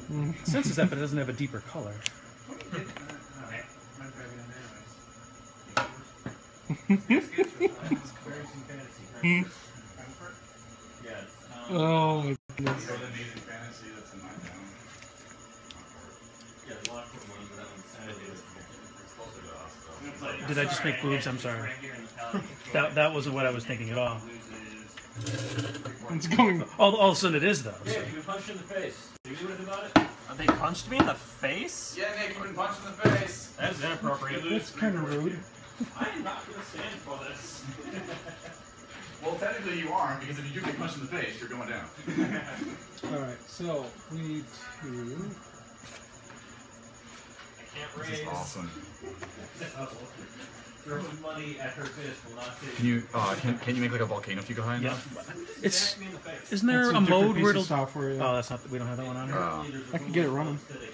Senses that, but it doesn't have a deeper color. Oh my goodness. Did I just make boobs? I'm sorry. That wasn't what I was thinking at all. It's going. All of a sudden it is though. Yeah, So. you've been punched in the face. Do you do anything about it? They punched me in the face? Yeah, Nick, you've been punched in the face. That's inappropriate. That's kind of rude. I am not going to stand for this. Well, technically you are, because if you do get punched in the face, you're going down. Alright, so we need to. I can't raise. This is awesome. Throwing money at her fist will not save Can you can you make like a volcano if you go high Yeah. enough? It's. me in the face. Isn't there That's a different mode piece where of it'll? software. Yeah. Oh, that's not. We don't have that one on here. I can get it running.